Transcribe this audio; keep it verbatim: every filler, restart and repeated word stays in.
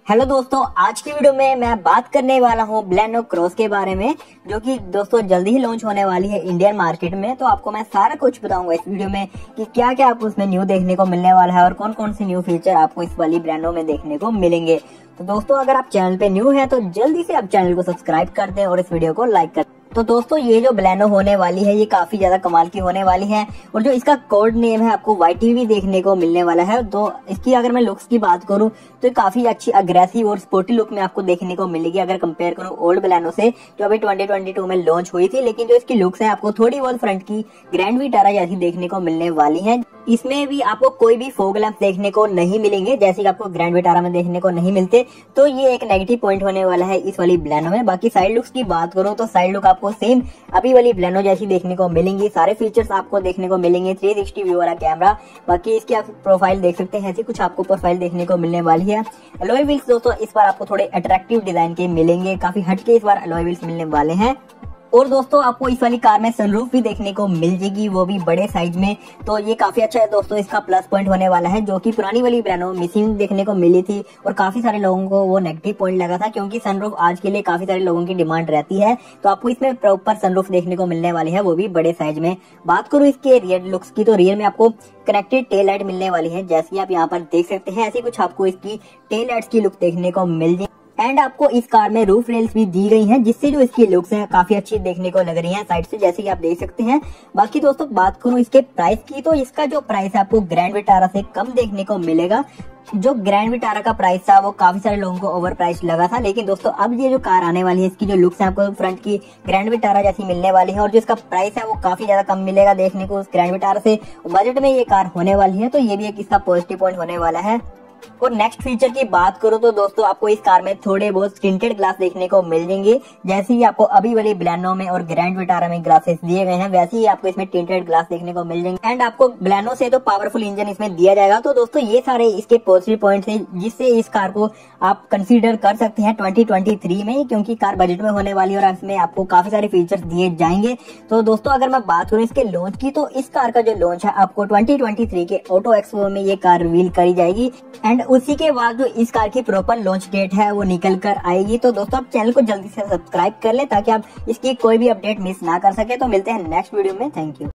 Hello दोस्तों, आज की वीडियो में मैं बात करने वाला हूँ बलेनो क्रॉस के बारे में, जो कि दोस्तों जल्दी ही लॉन्च होने वाली है इंडियन मार्केट में। तो आपको मैं सारा कुछ बताऊंगा इस वीडियो में कि क्या क्या आपको उसमें न्यू देखने को मिलने वाला है और कौन कौन से न्यू फीचर आपको इस वाली बलेनो में देखने को मिलेंगे। तो दोस्तों अगर आप चैनल पे न्यू है तो जल्दी से आप चैनल को सब्सक्राइब कर दें और इस वीडियो को लाइक कर। तो दोस्तों ये जो बलेनो होने वाली है ये काफी ज्यादा कमाल की होने वाली है और जो इसका कोड नेम है आपको वाई टी वी देखने को मिलने वाला है। तो इसकी अगर मैं लुक्स की बात करूं तो ये काफी अच्छी अग्रेसिव और स्पोर्टी लुक में आपको देखने को मिलेगी अगर कंपेयर करूं ओल्ड बलेनो से जो अभी ट्वेंटी ट्वेंटी टू में लॉन्च हुई थी। लेकिन जो इसकी लुक्स है आपको थोड़ी बहुत फ्रंट की ग्रैंड विटारा जैसी देखने को मिलने वाली है। इसमें भी आपको कोई भी फोग लैंप देखने को नहीं मिलेंगे जैसे कि आपको ग्रैंड विटारा में देखने को नहीं मिलते। तो ये एक नेगेटिव पॉइंट होने वाला है इस वाली बलेनो में। बाकी साइड लुक्स की बात करूं तो साइड लुक आपको सेम अभी वाली बलेनो जैसी देखने को मिलेंगी। सारे फीचर्स आपको देखने को मिलेंगे, थ्री सिक्सटी व्यू वाला कैमरा। बाकी इसकी आप प्रोफाइल देख सकते हैं, ऐसी कुछ आपको प्रोफाइल देखने को मिलने वाली है। अलॉय व्हील्स दोस्तों इस बार आपको थोड़े अट्रैक्टिव डिजाइन के मिलेंगे, काफी हटके इस बार अलॉय व्हील्स मिलने वाले हैं। और दोस्तों आपको इस वाली कार में सनरूफ भी देखने को मिल जाएगी, वो भी बड़े साइज में। तो ये काफी अच्छा है दोस्तों, इसका प्लस पॉइंट होने वाला है, जो कि पुरानी वाली बलेनो मिसिंग देखने को मिली थी और काफी सारे लोगों को वो नेगेटिव पॉइंट लगा था, क्योंकि सनरूफ आज के लिए काफी सारे लोगों की डिमांड रहती है। तो आपको इसमें प्रॉपर सनरूफ देखने को मिलने वाली है, वो भी बड़े साइज में। बात करूं इसके रियर लुक्स की तो रियर में आपको कनेक्टेड टेल लाइट मिलने वाली है, जैसे कि आप यहाँ पर देख सकते हैं। ऐसी कुछ आपको इसकी टेल लाइट्स की लुक देखने को मिल जाए। एंड आपको इस कार में रूफ रेल्स भी दी गई हैं, जिससे जो इसकी लुक्स हैं काफी अच्छी देखने को लग रही हैं साइड से, जैसे कि आप देख सकते हैं। बाकी दोस्तों बात करूं इसके प्राइस की तो इसका जो प्राइस है आपको ग्रैंड विटारा से कम देखने को मिलेगा। जो ग्रैंड विटारा का प्राइस था वो काफी सारे लोगों को ओवर प्राइस लगा था, लेकिन दोस्तों अब ये जो कार आने वाली है इसकी जो लुक्स है आपको फ्रंट की ग्रैंड विटारा जैसी मिलने वाली है और जो इसका प्राइस है वो काफी ज्यादा कम मिलेगा देखने को उस ग्रैंड विटारा से। बजट में ये कार होने वाली है, तो ये भी एक इसका पॉजिटिव पॉइंट होने वाला है। और नेक्स्ट फीचर की बात करो तो दोस्तों आपको इस कार में थोड़े बहुत टिंटेड ग्लास देखने को मिल जाएंगे, जैसे ही आपको अभी वाली बलेनो में और ग्रैंड विटारा में ग्लासेस दिए गए हैं वैसे ही आपको इसमें टिंटेड ग्लास देखने को मिल जाएंगे। एंड आपको बलेनो से तो पावरफुल इंजन इसमें दिया जाएगा। तो दोस्तों ये सारे इसके पॉजिटिव पॉइंट्स हैं जिससे इस कार को आप कंसीडर कर सकते हैं ट्वेंटी ट्वेंटी थ्री में, क्योंकि कार बजट में होने वाली है और इसमें आपको काफी सारे फीचर्स दिए जाएंगे। तो दोस्तों अगर मैं बात करूं इसके लॉन्च की तो इस कार का जो लॉन्च है आपको ट्वेंटी ट्वेंटी थ्री के ऑटो एक्सपो में ये कार रिवील करी जाएगी। एंड उसी के बाद जो इस कार की प्रॉपर लॉन्च डेट है वो निकल कर आएगी। तो दोस्तों आप चैनल को जल्दी से सब्सक्राइब कर ले ताकि आप इसकी कोई भी अपडेट मिस ना कर सके। तो मिलते हैं नेक्स्ट वीडियो में, थैंक यू।